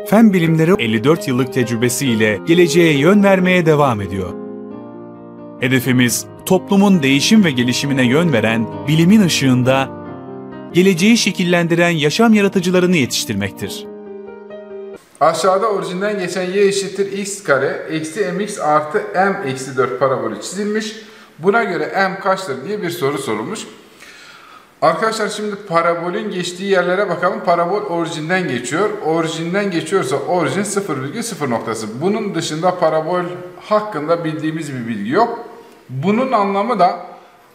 Fen bilimleri 54 yıllık tecrübesiyle geleceğe yön vermeye devam ediyor. Hedefimiz, toplumun değişim ve gelişimine yön veren, bilimin ışığında, geleceği şekillendiren yaşam yaratıcılarını yetiştirmektir. Aşağıda orijinden geçen y eşittir x kare eksi mx artı m eksi 4 parabolü çizilmiş. Buna göre m kaçtır diye bir soru sorulmuş. Arkadaşlar şimdi parabolün geçtiği yerlere bakalım. Parabol orijinden geçiyor. Orijinden geçiyorsa orijin 0,0 noktası. Bunun dışında parabol hakkında bildiğimiz bir bilgi yok. Bunun anlamı da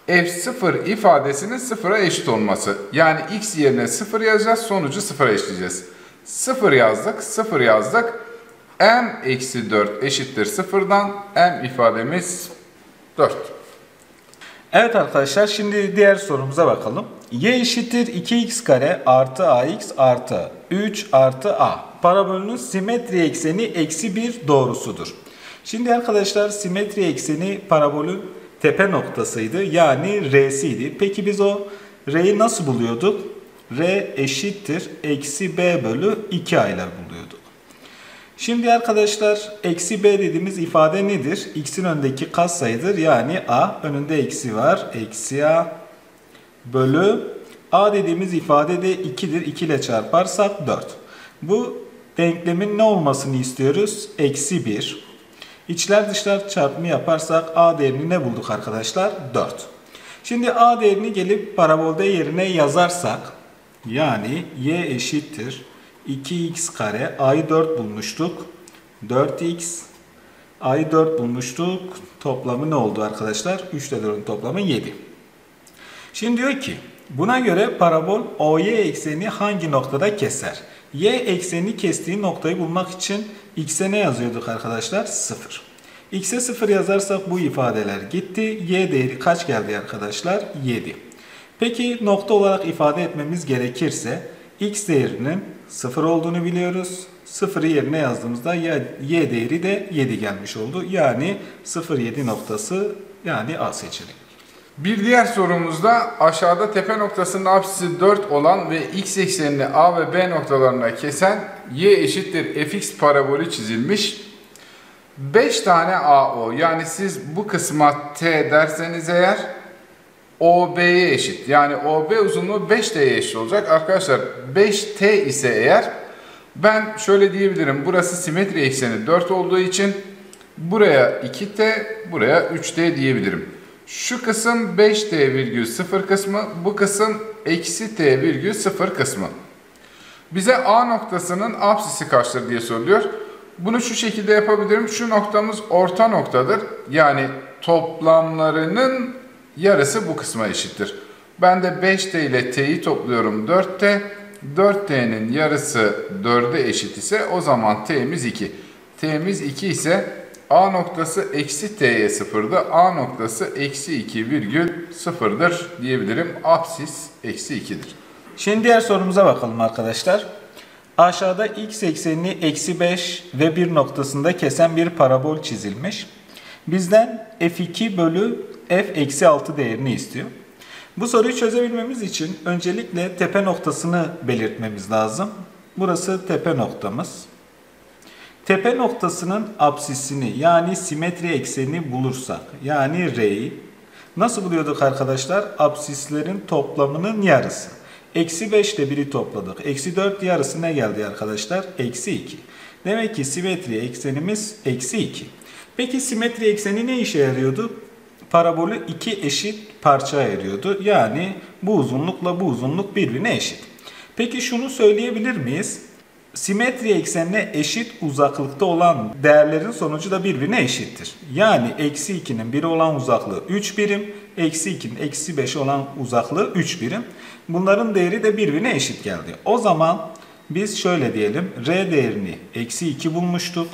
f0 ifadesinin 0'a eşit olması. Yani x yerine 0 yazacağız, sonucu 0'a eşleyeceğiz. 0 yazdık, 0 yazdık. M eksi 4 eşittir 0'dan. M ifademiz 4. Evet arkadaşlar, şimdi diğer sorumuza bakalım. Y eşittir 2x kare artı ax artı 3 artı a. Parabolünün simetri ekseni eksi 1 doğrusudur. Şimdi arkadaşlar, simetri ekseni parabolün tepe noktasıydı. Yani R'siydi. Peki biz o R'yi nasıl buluyorduk? R eşittir eksi b bölü 2a ile buluyorduk. Şimdi arkadaşlar, eksi b dediğimiz ifade nedir? X'in önündeki katsayıdır. Yani a, önünde eksi var. Eksi a bölü a dediğimiz ifade de 2'dir. 2 ile çarparsak 4. Bu denklemin ne olmasını istiyoruz? Eksi 1. İçler dışlar çarpımı yaparsak a değerini ne bulduk arkadaşlar? 4. Şimdi a değerini gelip parabolde yerine yazarsak, yani y eşittir 2x kare, a'yı 4 bulmuştuk. 4x, a'yı 4 bulmuştuk. Toplamı ne oldu arkadaşlar? 3 ile 4'ün toplamı 7. Şimdi diyor ki, buna göre parabol OY ekseni hangi noktada keser? Y ekseni kestiği noktayı bulmak için x'e ne yazıyorduk arkadaşlar? 0. X'e 0 yazarsak bu ifadeler gitti. Y değeri kaç geldi arkadaşlar? 7. Peki nokta olarak ifade etmemiz gerekirse x değerinin 0 olduğunu biliyoruz. 0'ı yerine yazdığımızda y değeri de 7 gelmiş oldu. Yani 0,7 noktası, yani A seçeneği. Bir diğer sorumuzda aşağıda tepe noktasının apsisi 4 olan ve x eksenini A ve B noktalarına kesen y eşittir fx parabolü çizilmiş. 5 tane AO, yani siz bu kısma t derseniz eğer OB'ye eşit. Yani OB uzunluğu 5T'ye eşit olacak. Arkadaşlar 5T ise eğer, ben şöyle diyebilirim. Burası simetri ekseni 4 olduğu için buraya 2T, buraya 3T diyebilirim. Şu kısım 5T,0 kısmı, bu kısım eksi T,0 kısmı. Bize A noktasının apsisi kaçtır diye soruluyor. Bunu şu şekilde yapabilirim. Şu noktamız orta noktadır. Yani toplamlarının yarısı bu kısma eşittir. Ben de 5T ile T'yi topluyorum 4T. 4T'nin yarısı 4'e eşit ise o zaman T'miz 2. T'miz 2 ise A noktası eksi T'ye 0'dı. A noktası eksi 2,0'dır diyebilirim. Apsis eksi 2'dir. Şimdi diğer sorumuza bakalım arkadaşlar. Aşağıda x eksenini eksi 5 ve 1 noktasında kesen bir parabol çizilmiş. Bizden f2 bölü f eksi 6 değerini istiyor. Bu soruyu çözebilmemiz için öncelikle tepe noktasını belirtmemiz lazım. Burası tepe noktamız. Tepe noktasının apsisini, yani simetri eksenini bulursak, yani R'yi nasıl buluyorduk arkadaşlar? Apsislerin toplamının yarısı. Eksi 5 ile 1'i topladık. Eksi 4 yarısı ne geldi arkadaşlar? Eksi 2. Demek ki simetri eksenimiz eksi 2. Peki simetri ekseni ne işe yarıyordu? Parabolü iki eşit parçaya ayırıyordu. Yani bu uzunlukla bu uzunluk birbirine eşit. Peki şunu söyleyebilir miyiz? Simetri eksenine eşit uzaklıkta olan değerlerin sonucu da birbirine eşittir. Yani eksi 2'nin 1'e olan uzaklığı 3 birim, eksi 2'nin eksi 5 olan uzaklığı 3 birim. Bunların değeri de birbirine eşit geldi. O zaman biz şöyle diyelim, R değerini eksi 2 bulmuştuk.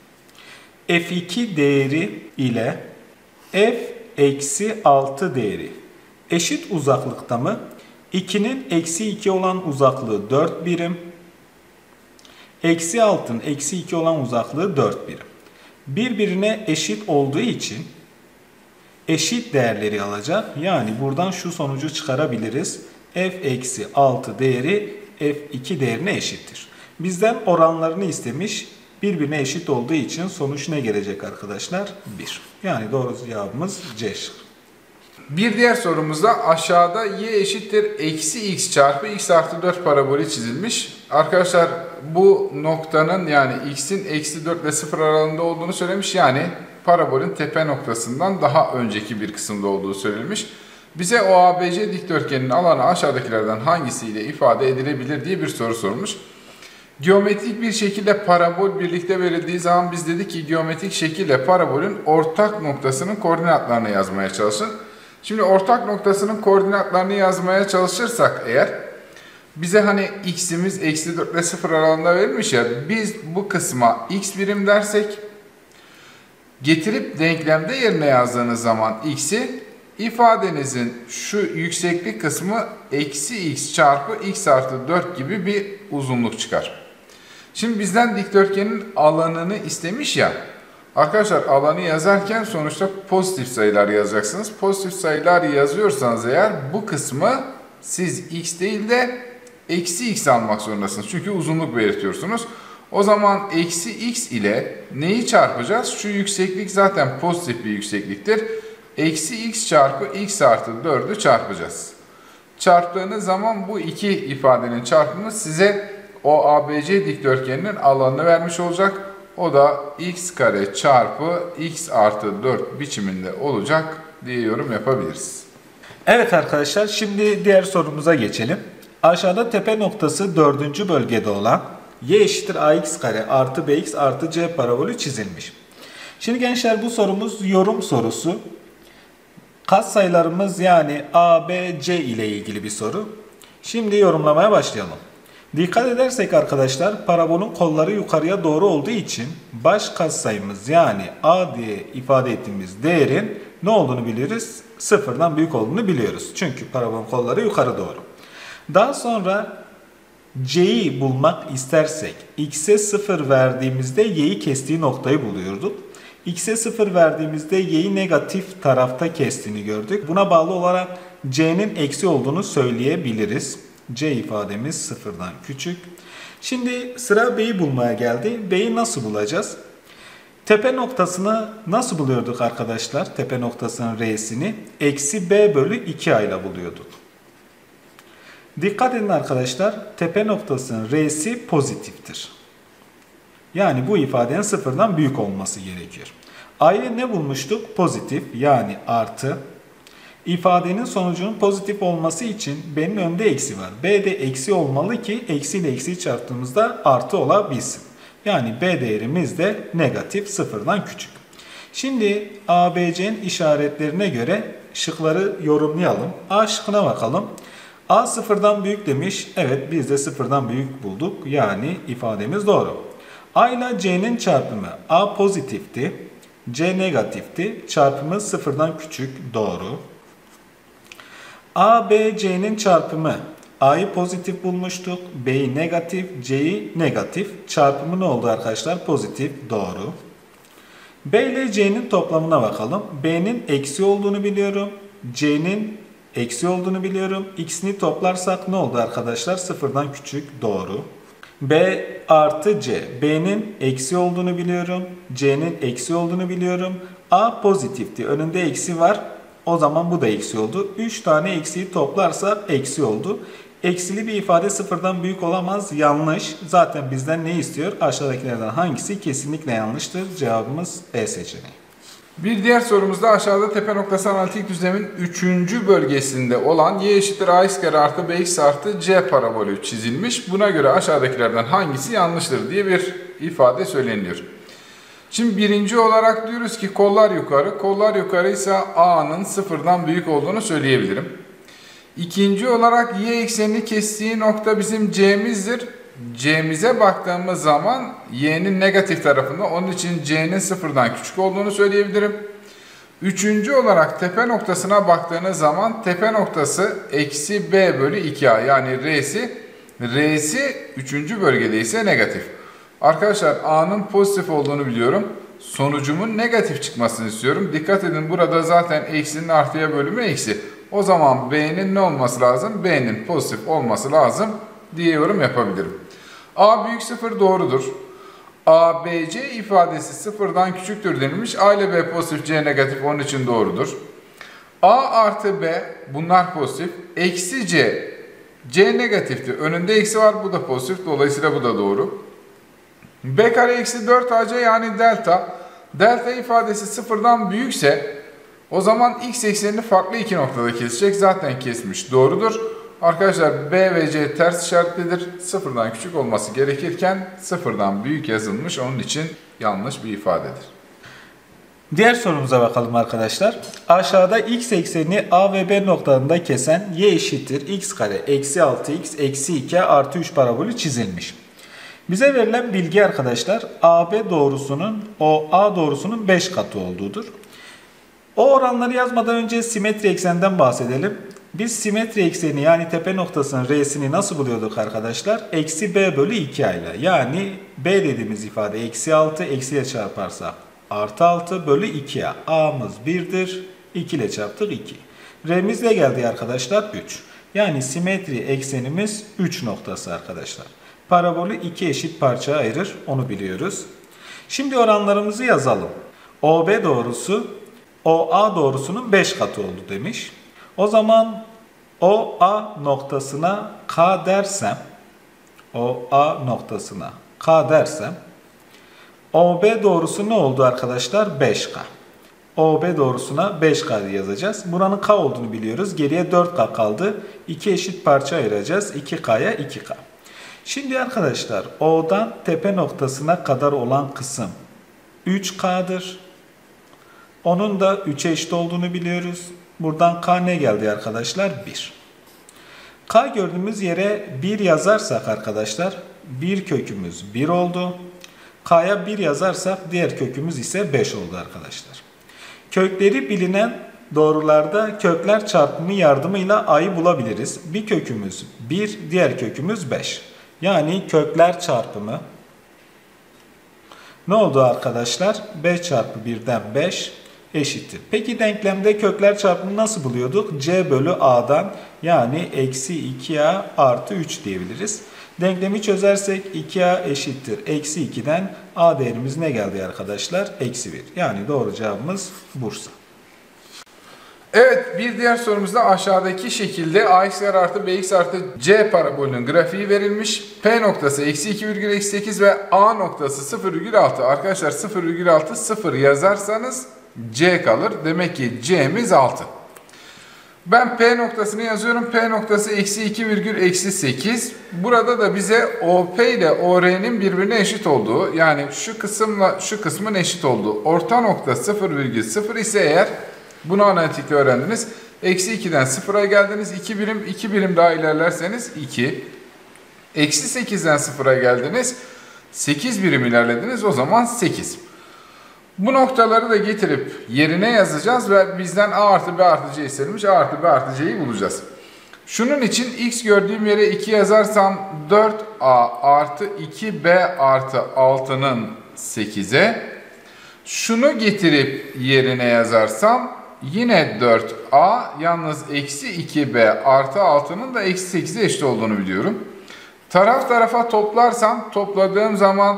F2 değeri ile F eksi 6 değeri eşit uzaklıkta mı? 2'nin eksi 2 olan uzaklığı 4 birim. Eksi 6'nın eksi 2 olan uzaklığı 4 birim. Birbirine eşit olduğu için eşit değerleri alacak. Yani buradan şu sonucu çıkarabiliriz. F eksi 6 değeri F2 değerine eşittir. Bizden oranlarını istemiş. Birbirine eşit olduğu için sonuç ne gelecek arkadaşlar? 1. Yani doğru cevabımız C şıkkı. Bir diğer sorumuzda aşağıda y eşittir eksi x çarpı x artı 4 parabolü çizilmiş. Arkadaşlar bu noktanın yani x'in eksi 4 ile 0 aralığında olduğunu söylemiş. Yani parabolün tepe noktasından daha önceki bir kısımda olduğu söylenmiş. Bize OABC dikdörtgeninin alanı aşağıdakilerden hangisiyle ifade edilebilir diye bir soru sormuş. Geometrik bir şekilde parabol birlikte verildiği zaman biz dedik ki geometrik şekilde parabolün ortak noktasının koordinatlarını yazmaya çalışın. Şimdi ortak noktasının koordinatlarını yazmaya çalışırsak eğer bize hani x'imiz eksi 4 ile 0 aralığında verilmiş ya, biz bu kısma x birim dersek getirip denklemde yerine yazdığınız zaman x'i ifadenizin şu yükseklik kısmı eksi x çarpı x artı 4 gibi bir uzunluk çıkar. Şimdi bizden dikdörtgenin alanını istemiş ya. Arkadaşlar alanı yazarken sonuçta pozitif sayılar yazacaksınız. Pozitif sayılar yazıyorsanız eğer bu kısmı siz x değil de eksi x almak zorundasınız. Çünkü uzunluk belirtiyorsunuz. O zaman eksi x ile neyi çarpacağız? Şu yükseklik zaten pozitif bir yüksekliktir. Eksi x çarpı x artı 4'ü çarpacağız. Çarptığınız zaman bu iki ifadenin çarpımı size OABC dikdörtgeninin alanını vermiş olacak. O da x kare çarpı x artı 4 biçiminde olacak diye yorum yapabiliriz. Evet arkadaşlar, şimdi diğer sorumuza geçelim. Aşağıda tepe noktası 4. bölgede olan y eşittir ax kare artı bx artı c parabolü çizilmiş. Şimdi gençler bu sorumuz yorum sorusu. Katsayılarımız yani a, b, c ile ilgili bir soru. Şimdi yorumlamaya başlayalım. Dikkat edersek arkadaşlar parabolün kolları yukarıya doğru olduğu için baş katsayımız yani a diye ifade ettiğimiz değerin ne olduğunu biliriz? Sıfırdan büyük olduğunu biliyoruz. Çünkü parabolün kolları yukarı doğru. Daha sonra c'yi bulmak istersek x'e 0 verdiğimizde y'yi kestiği noktayı buluyorduk. X'e 0 verdiğimizde y'yi negatif tarafta kestiğini gördük. Buna bağlı olarak c'nin eksi olduğunu söyleyebiliriz. C ifademiz sıfırdan küçük. Şimdi sıra B'yi bulmaya geldi. B'yi nasıl bulacağız? Tepe noktasını nasıl buluyorduk arkadaşlar? Tepe noktasının R'sini eksi B bölü 2A ile buluyorduk. Dikkat edin arkadaşlar. Tepe noktasının R'si pozitiftir. Yani bu ifadenin sıfırdan büyük olması gerekiyor. A'yı ne bulmuştuk? Pozitif yani artı. İfadenin sonucunun pozitif olması için B'nin önünde eksi var. B'de eksi olmalı ki eksi ile eksiyi çarptığımızda artı olabilsin. Yani B değerimiz de negatif, sıfırdan küçük. Şimdi A, B, C'nin işaretlerine göre şıkları yorumlayalım. A şıkkına bakalım. A sıfırdan büyük demiş. Evet, biz de sıfırdan büyük bulduk. Yani ifademiz doğru. A ile C'nin çarpımı A pozitifti, C negatifti. Çarpımı sıfırdan küçük, doğru. A, B, C'nin çarpımı A'yı pozitif bulmuştuk, B'yi negatif, C'yi negatif. Çarpımı ne oldu arkadaşlar? Pozitif, doğru. B ile C'nin toplamına bakalım. B'nin eksi olduğunu biliyorum, C'nin eksi olduğunu biliyorum. İkisini toplarsak ne oldu arkadaşlar? Sıfırdan küçük, doğru. B artı C. B'nin eksi olduğunu biliyorum, C'nin eksi olduğunu biliyorum. A pozitifti, önünde eksi var. O zaman bu da eksi oldu. 3 tane eksiyi toplarsak eksi oldu. Eksili bir ifade sıfırdan büyük olamaz. Yanlış. Zaten bizden ne istiyor? Aşağıdakilerden hangisi kesinlikle yanlıştır? Cevabımız E seçeneği. Bir diğer sorumuzda aşağıda tepe noktası analitik düzlemin 3. bölgesinde olan y eşittir ax kare artı bx artı c parabolü çizilmiş. Buna göre aşağıdakilerden hangisi yanlıştır diye bir ifade söyleniliyor. Şimdi birinci olarak diyoruz ki kollar yukarı. Kollar yukarı ise a'nın sıfırdan büyük olduğunu söyleyebilirim. İkinci olarak y eksenini kestiği nokta bizim c'mizdir. C'mize baktığımız zaman y'nin negatif tarafında, onun için c'nin sıfırdan küçük olduğunu söyleyebilirim. Üçüncü olarak tepe noktasına baktığınız zaman tepe noktası eksi b bölü 2a yani R'si 3. bölgede ise negatif. Arkadaşlar a'nın pozitif olduğunu biliyorum. Sonucumun negatif çıkmasını istiyorum. Dikkat edin, burada zaten eksinin artıya bölümü eksi. O zaman b'nin ne olması lazım? B'nin pozitif olması lazım diye yorum yapabilirim. A büyük 0 doğrudur. A, B, C ifadesi sıfırdan küçüktür denilmiş. A ile B pozitif, C negatif, onun için doğrudur. A artı B, bunlar pozitif. Eksi C, C negatiftir. Önünde eksi var, bu da pozitif. Dolayısıyla bu da doğru. B kare eksi 4AC yani delta. Delta ifadesi sıfırdan büyükse o zaman x eksenini farklı iki noktada kesecek. Zaten kesmiş. Doğrudur. Arkadaşlar B ve C ters işaretlidir. Sıfırdan küçük olması gerekirken sıfırdan büyük yazılmış. Onun için yanlış bir ifadedir. Diğer sorumuza bakalım arkadaşlar. Aşağıda x eksenini A ve B noktalarında kesen y eşittir x kare eksi 6x eksi 2 artı 3 parabolü çizilmiş. Bize verilen bilgi arkadaşlar AB doğrusunun OA doğrusunun 5 katı olduğudur. O oranları yazmadan önce simetri eksenden bahsedelim. Biz simetri ekseni yani tepe noktasının R'sini nasıl buluyorduk arkadaşlar? Eksi B bölü 2A ile. Yani B dediğimiz ifade eksi 6 eksiyle çarparsak artı 6 bölü 2A. A'mız 1'dir. 2 ile çarptık 2. R'miz de geldi arkadaşlar 3. Yani simetri eksenimiz 3 noktası arkadaşlar. Parabolü 2 eşit parçaya ayırır. Onu biliyoruz. Şimdi oranlarımızı yazalım. OB doğrusu OA doğrusunun 5 katı oldu demiş. O zaman OA noktasına K dersem OB doğrusu ne oldu arkadaşlar? 5K. OB doğrusuna 5K yazacağız. Buranın K olduğunu biliyoruz. Geriye 4K kaldı. 2 eşit parça ayıracağız. 2K'ya 2K. Şimdi arkadaşlar O'dan tepe noktasına kadar olan kısım 3K'dır. Onun da 3'e eşit olduğunu biliyoruz. Buradan K ne geldi arkadaşlar? 1. K gördüğümüz yere 1 yazarsak arkadaşlar 1 kökümüz 1 oldu. K'ya 1 yazarsak diğer kökümüz ise 5 oldu arkadaşlar. Kökleri bilinen doğrularda kökler çarpımı yardımıyla A'yı bulabiliriz. Bir kökümüz 1, diğer kökümüz 5. Yani kökler çarpımı ne oldu arkadaşlar? 5 çarpı 1'den 5 eşittir. Peki denklemde kökler çarpımını nasıl buluyorduk? C bölü A'dan yani eksi 2A artı 3 diyebiliriz. Denklemi çözersek 2A eşittir. Eksi 2'den A değerimiz ne geldi arkadaşlar? Eksi 1. Yani doğru cevabımız Bursa. Evet, bir diğer sorumuzda aşağıdaki şekilde ax artı bx artı c parabolünün grafiği verilmiş. P noktası eksi 2,8 ve A noktası 0,6. Arkadaşlar 0,6 0 yazarsanız c kalır. Demek ki c'miz 6. Ben P noktasını yazıyorum. P noktası eksi 2,8. Burada da bize OP ile OR'nin birbirine eşit olduğu, yani şu kısımla şu kısmın eşit olduğu. Orta nokta 0,0 ise eğer, bunu analitikte öğrendiniz. Eksi 2'den 0'a geldiniz. 2 birim daha ilerlerseniz 2. Eksi 8'den 0'a geldiniz. 8 birim ilerlediniz. O zaman 8. Bu noktaları da getirip yerine yazacağız ve bizden A artı B artı C istenilmiş. A artı B artı C'yi bulacağız. Şunun için x gördüğüm yere 2 yazarsam 4A artı 2B artı 6'nın 8'e. Şunu getirip yerine yazarsam yine 4A, yalnız eksi 2B artı 6'nın da eksi 8'e eşit olduğunu biliyorum. Taraf tarafa toplarsam topladığım zaman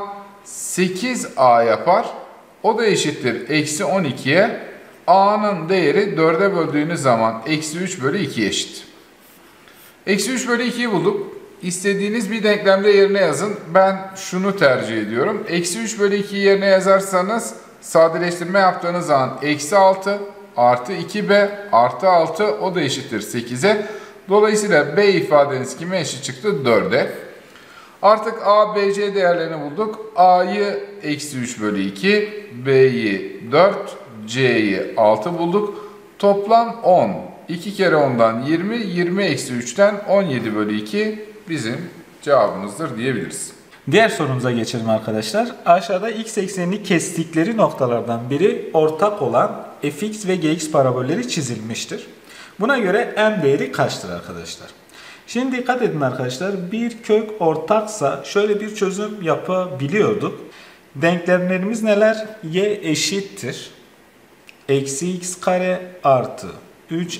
8A yapar. O da eşittir eksi 12'ye. A'nın değeri 4'e böldüğünüz zaman eksi 3 bölü 2 eşit. Eksi 3 bölü 2'yi bulduk. İstediğiniz bir denklemde yerine yazın. Ben şunu tercih ediyorum. Eksi 3 bölü 2'yi yerine yazarsanız sadeleştirme yaptığınız zaman eksi 6 artı 2B artı 6, o da eşittir 8'e. Dolayısıyla B ifadeniz kime eşit çıktı? 4'e. Artık A, B, C değerlerini bulduk. A'yı eksi 3 bölü 2, B'yi 4, C'yi 6 bulduk. Toplam 10. 2 kere 10'dan 20, 20 eksi 3'ten 17 bölü 2 bizim cevabımızdır diyebiliriz. Diğer sorumuza geçelim arkadaşlar. Aşağıda x eksenini kestikleri noktalardan biri ortak olan fx ve gx parabolleri çizilmiştir. Buna göre m değeri kaçtır arkadaşlar? Şimdi dikkat edin arkadaşlar. Bir kök ortaksa şöyle bir çözüm yapabiliyorduk. Denklemlerimiz neler? Y eşittir eksi x kare artı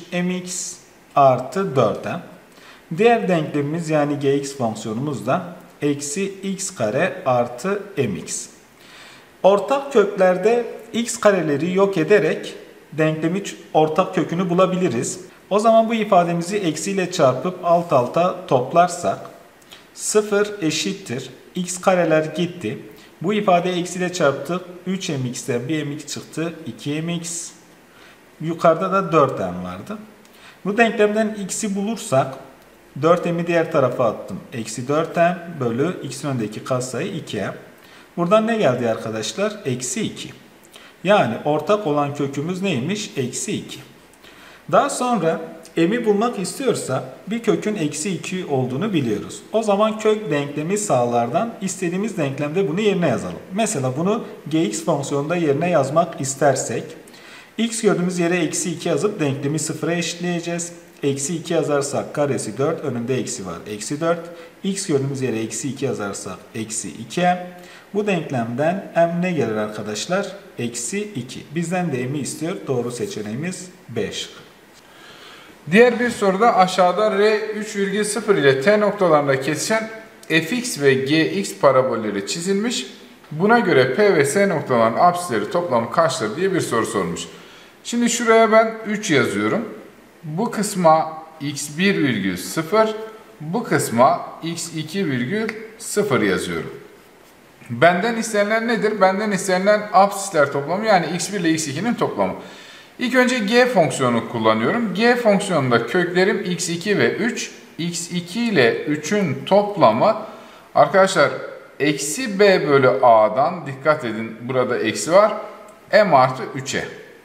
3mx artı 4m. Diğer denklemimiz yani gx fonksiyonumuz da eksi x kare artı mx. Ortak köklerde x kareleri yok ederek denklemin ortak kökünü bulabiliriz. O zaman bu ifademizi eksiyle çarpıp alt alta toplarsak 0 eşittir. X kareler gitti. Bu ifadeyi eksiyle çarptık. 3mx'ten 1mx çıktı. 2mx. Yukarıda da 4m vardı. Bu denklemden x'i bulursak 4m'i diğer tarafa attım. Eksi 4m bölü x'in önündeki katsayı 2m. Buradan ne geldi arkadaşlar? Eksi 2. Yani ortak olan kökümüz neymiş? Eksi 2. Daha sonra m'i bulmak istiyorsa bir kökün eksi 2 olduğunu biliyoruz. O zaman kök denklemi sağlardan istediğimiz denklemde bunu yerine yazalım. Mesela bunu gx fonksiyonunda yerine yazmak istersek x gördüğümüz yere eksi 2 yazıp denklemi sıfıra eşitleyeceğiz. Eksi 2 yazarsak karesi 4, önünde eksi var. Eksi 4. X gördüğümüz yere eksi 2 yazarsak eksi 2m. Bu denklemden m ne gelir arkadaşlar? Eksi 2. Bizden de m'i istiyor. Doğru seçeneğimiz 5. Diğer bir soruda aşağıda R 3,0 ile T noktalarında kesişen fx ve gx parabolleri çizilmiş. Buna göre P ve S noktalarının apsisleri toplamı kaçtır diye bir soru sormuş. Şimdi şuraya ben 3 yazıyorum. Bu kısma x1,0, bu kısma x2,0 yazıyorum. Benden istenilen nedir? Benden istenilen apsisler toplamı, yani x1 ile x2'nin toplamı. İlk önce g fonksiyonunu kullanıyorum. G fonksiyonunda köklerim x2 ve 3. x2 ile 3'ün toplamı arkadaşlar eksi b bölü a'dan, dikkat edin burada eksi var, m artı 3'e.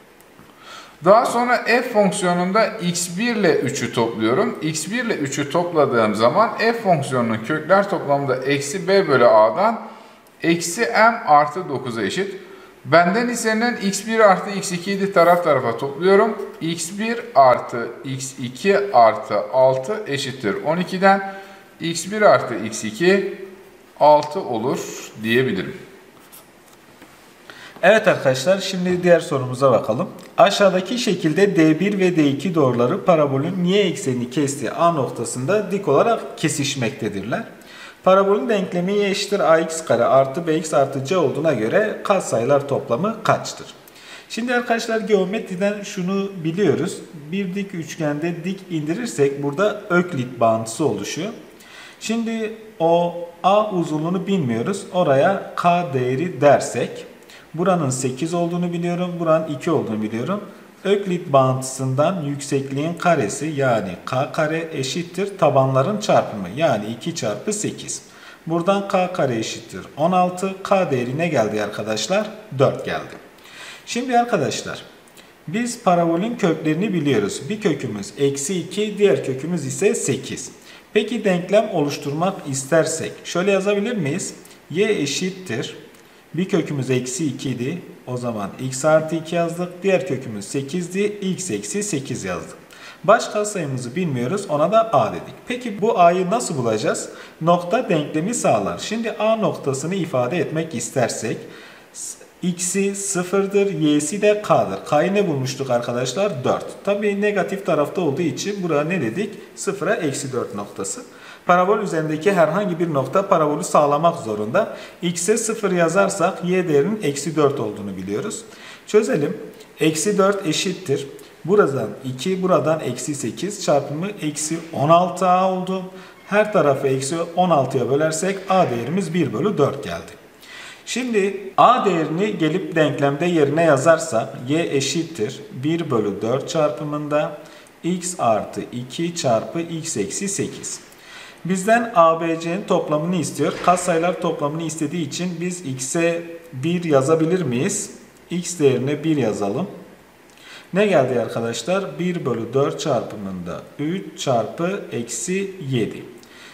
Daha sonra f fonksiyonunda x1 ile 3'ü topluyorum. x1 ile 3'ü topladığım zaman f fonksiyonunun kökler toplamında eksi b bölü a'dan eksi m artı 9'a eşit. Benden istenilen x1 artı x2'yi taraf tarafa topluyorum. x1 artı x2 artı 6 eşittir 12'den. x1 artı x2 6 olur diyebilirim. Evet arkadaşlar, şimdi diğer sorumuza bakalım. Aşağıdaki şekilde D1 ve D2 doğruları parabolün y eksenini kestiği A noktasında dik olarak kesişmektedirler. Parabolün denklemi y eşittir ax kare artı bx artı c olduğuna göre katsayılar toplamı kaçtır? Şimdi arkadaşlar geometriden şunu biliyoruz. Bir dik üçgende dik indirirsek burada Öklit bağıntısı oluşuyor. Şimdi o A uzunluğunu bilmiyoruz. Oraya k değeri dersek buranın 8 olduğunu biliyorum. Buranın 2 olduğunu biliyorum. Öklit bağıntısından yüksekliğin karesi yani k kare eşittir tabanların çarpımı yani 2 çarpı 8. Buradan k kare eşittir 16. K değerine geldi arkadaşlar? 4 geldi. Şimdi arkadaşlar biz parabolün köklerini biliyoruz. Bir kökümüz eksi 2, diğer kökümüz ise 8. Peki denklem oluşturmak istersek şöyle yazabilir miyiz? Y eşittir. Bir kökümüz eksi 2 idi. O zaman x artı 2 yazdık. Diğer kökümüz 8'di. X eksi 8 yazdık. Baş katsayımızı bilmiyoruz. Ona da a dedik. Peki bu a'yı nasıl bulacağız? Nokta denklemi sağlar. Şimdi a noktasını ifade etmek istersek x'i 0'dır. Y'si de k'dır. K'yı ne bulmuştuk arkadaşlar? 4. Tabii negatif tarafta olduğu için buraya ne dedik? 0'a eksi 4 noktası. Parabol üzerindeki herhangi bir nokta parabolü sağlamak zorunda. X'e 0 yazarsak y değerinin eksi 4 olduğunu biliyoruz. Çözelim. Eksi 4 eşittir. Buradan 2, buradan eksi 8 çarpımı eksi 16a oldu. Her tarafı eksi 16'ya bölersek a değerimiz 1 bölü 4 geldi. Şimdi a değerini gelip denklemde yerine yazarsak y eşittir 1 bölü 4 çarpımında x artı 2 çarpı x eksi 8. Bizden ABC'nin toplamını istiyor. Katsayılar toplamını istediği için biz x'e 1 yazabilir miyiz? X değerine 1 yazalım. Ne geldi arkadaşlar? 1 bölü 4 çarpımında 3 çarpı eksi 7.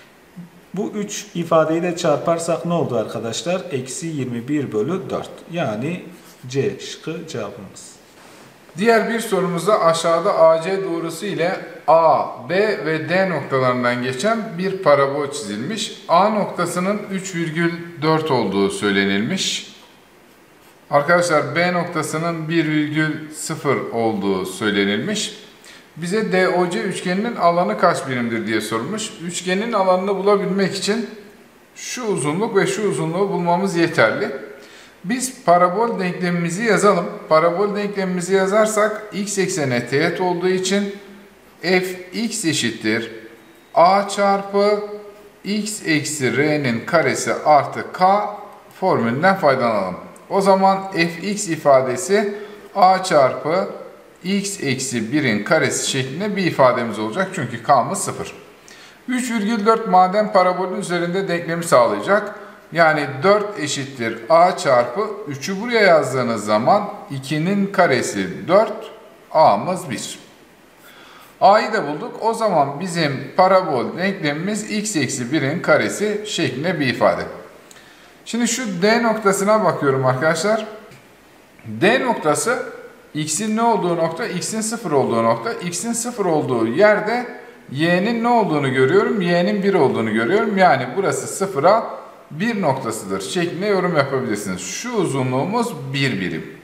Bu 3 ifadeyi de çarparsak ne oldu arkadaşlar? Eksi 21 bölü 4. Yani C şıkkı cevabımız. Diğer bir sorumuzda aşağıda AC doğrusu ile A, B ve D noktalarından geçen bir parabol çizilmiş. A noktasının 3,4 olduğu söylenilmiş. Arkadaşlar B noktasının 1,0 olduğu söylenilmiş. Bize DOC üçgeninin alanı kaç birimdir diye sorulmuş. Üçgenin alanını bulabilmek için Şu uzunluk ve şu uzunluğu bulmamız yeterli. Biz parabol denklemimizi yazalım. Parabol denklemimizi yazarsak x ekseni teğet olduğu için fx eşittir a çarpı x eksi r'nin karesi artı k formülünden faydalanalım. O zaman fx ifadesi a çarpı x eksi 1'in karesi şeklinde bir ifademiz olacak. Çünkü k'mız 0. 3,4 maden parabolün üzerinde denklemi sağlayacak. Yani 4 eşittir a çarpı 3'ü buraya yazdığınız zaman 2'nin karesi 4, a'mız 1. A'yı da bulduk. O zaman bizim parabol denklemimiz x eksi 1'in karesi şeklinde bir ifade. Şimdi şu D noktasına bakıyorum arkadaşlar. D noktası x'in ne olduğu nokta? X'in 0 olduğu nokta. X'in 0 olduğu yerde y'nin ne olduğunu görüyorum? Y'nin 1 olduğunu görüyorum. Yani burası 0'a 1 noktasıdır şeklinde yorum yapabilirsiniz. Şu uzunluğumuz 1 birim.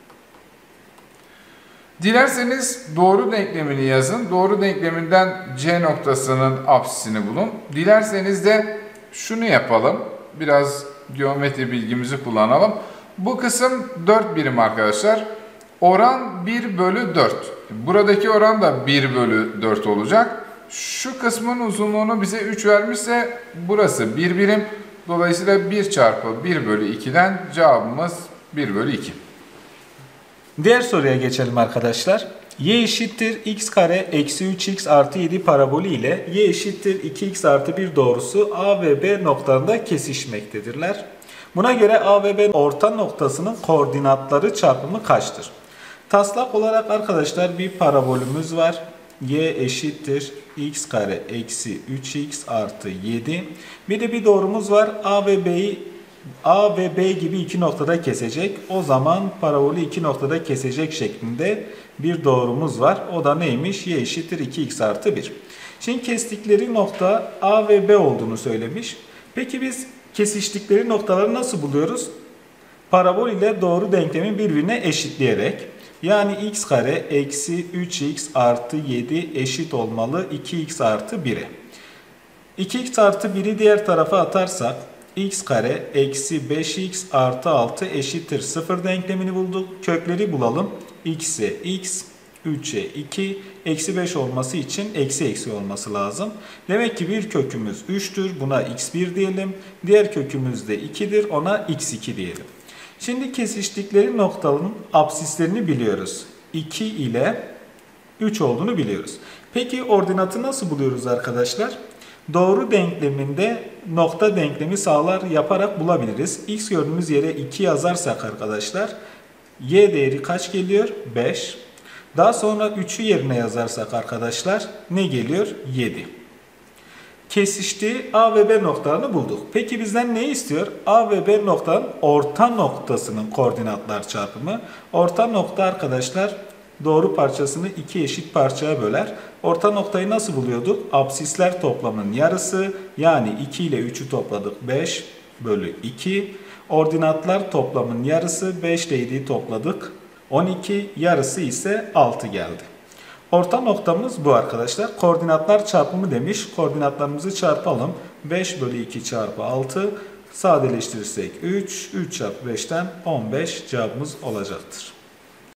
Dilerseniz doğru denklemini yazın. Doğru denkleminden C noktasının apsisini bulun. Dilerseniz de şunu yapalım. Biraz geometri bilgimizi kullanalım. Bu kısım 4 birim arkadaşlar. Oran 1 bölü 4. Buradaki oran da 1 bölü 4 olacak. Şu kısmın uzunluğunu bize 3 vermişse burası 1 birim. Dolayısıyla 1 çarpı 1 bölü 2'den cevabımız 1 bölü 2. Diğer soruya geçelim arkadaşlar. Y eşittir x kare eksi 3x artı 7 parabolü ile y eşittir 2x artı 1 doğrusu A ve B noktalarında kesişmektedirler. Buna göre A ve B orta noktasının koordinatları çarpımı kaçtır? Taslak olarak arkadaşlar bir parabolümüz var. Y eşittir x kare eksi 3x artı 7. Bir de bir doğrumuz var. A ve B gibi iki noktada kesecek. O zaman parabolü iki noktada kesecek şeklinde bir doğrumuz var. O da neymiş? Y eşittir 2x artı 1. Şimdi kestikleri nokta A ve B olduğunu söylemiş. Peki biz kesiştikleri noktaları nasıl buluyoruz? Parabol ile doğru denklemi birbirine eşitleyerek. Yani x kare eksi 3x artı 7 eşit olmalı 2x artı 1'e. 2x artı 1'i diğer tarafa atarsak x kare eksi 5x artı 6 eşittir 0 denklemini bulduk. Kökleri bulalım. X'e x, 3'e 2, eksi 5 olması için eksi eksi olması lazım. Demek ki bir kökümüz 3'tür. Buna x1 diyelim. Diğer kökümüz de 2'dir. Ona x2 diyelim. Şimdi kesiştikleri noktanın apsislerini biliyoruz. 2 ile 3 olduğunu biliyoruz. Peki ordinatı nasıl buluyoruz arkadaşlar? Doğru denkleminde nokta denklemi sağlar yaparak bulabiliriz. X gördüğümüz yere 2 yazarsak arkadaşlar y değeri kaç geliyor? 5. Daha sonra 3'ü yerine yazarsak arkadaşlar ne geliyor? 7. Kesiştiği A ve B noktalarını bulduk. Peki bizden ne istiyor? A ve B noktanın orta noktasının koordinatlar çarpımı. Orta nokta arkadaşlar doğru parçasını iki eşit parçaya böler. Orta noktayı nasıl buluyorduk? Apsisler toplamının yarısı, yani 2 ile 3'ü topladık 5 bölü 2. Ordinatlar toplamının yarısı, 5 ile 7'yi topladık 12, yarısı ise 6 geldi. Orta noktamız bu arkadaşlar. Koordinatlar çarpımı demiş. Koordinatlarımızı çarpalım. 5 bölü 2 çarpı 6. Sadeleştirirsek 3. 3 çarpı 5'ten 15 cevabımız olacaktır.